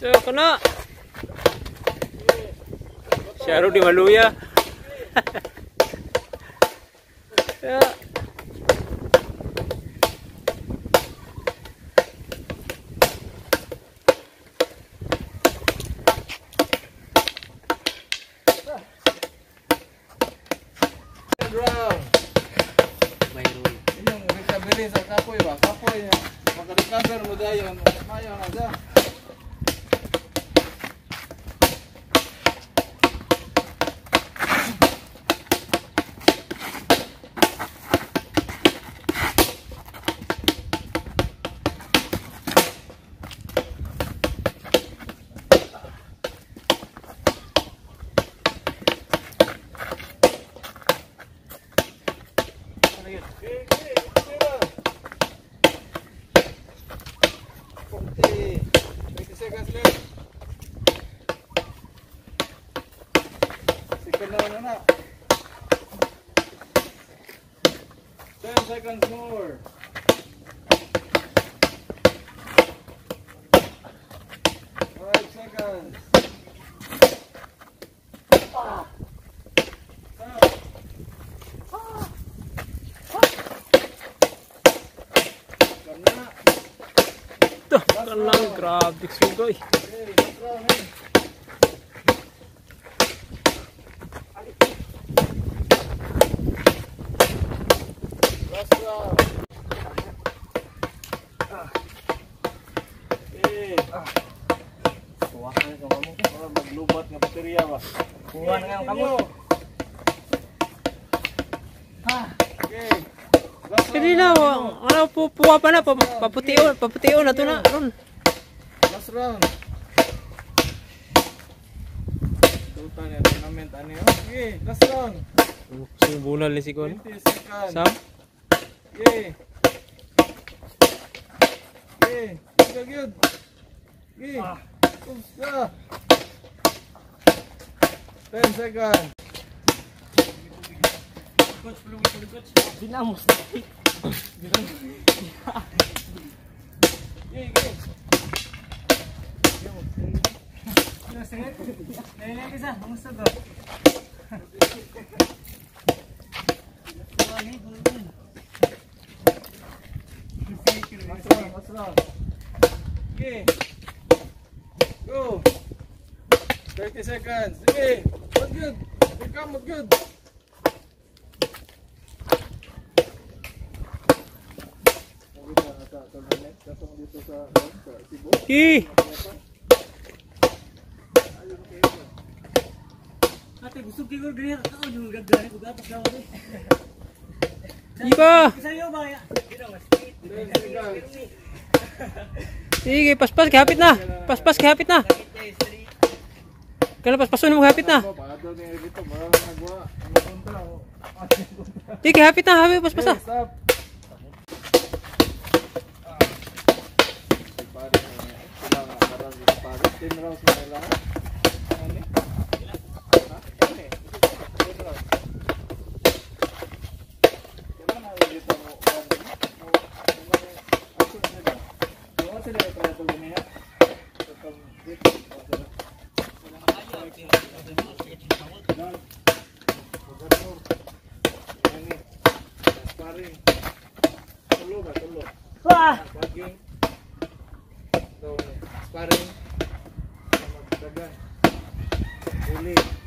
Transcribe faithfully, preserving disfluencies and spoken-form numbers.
Tuh, kena. Syaru di Waluya. Ya. Sa kapoy ba? Kapoy niya. Maka-recover mo dayon. Mayo na dyan. twenty seconds left. Second na na. ten seconds more. five seconds. Ah. Tuh, kalang grabe sugoy. Last round. Ah. Eh. Ah. Kuwahan ka mo para maglubat nga baterya ba. Kuwan nga kamu. Ha. Okay. Hindi na, ano po puwa pa na, paputiyon, paputiyon na to na ron. Last round. Total ya tournament ani. Okay, last round. Sumbulan ni si Kon. twenty seconds. Sam. Okay. Okay, good good. Okay. Usta. ten seconds. Coach, belum boleh coach. Dinamos. Okay, okay. Nenek kisah, kamusta to? Last round. Okay. Go. thirty seconds. Okay. What's good? Become what's good. Ih. Ate busog kay gud diri ako yung gagawin ko gatas daw ni. Iba. Sayo ba ya? Sige, paspas kahapit na. Paspas kahapit na. Kana paspason mo kahapit na. Sige, kahapit na, habi paspas na. ten rounds na lang. Ano? Ha? Ano? ten rounds. Kailan na dito mo? Ako sila. Ano sila yung trato niya? Itong dito. Sparring. Tulo ba? Tulo. Wah! Paging. So, sparring. Dagan. Uli.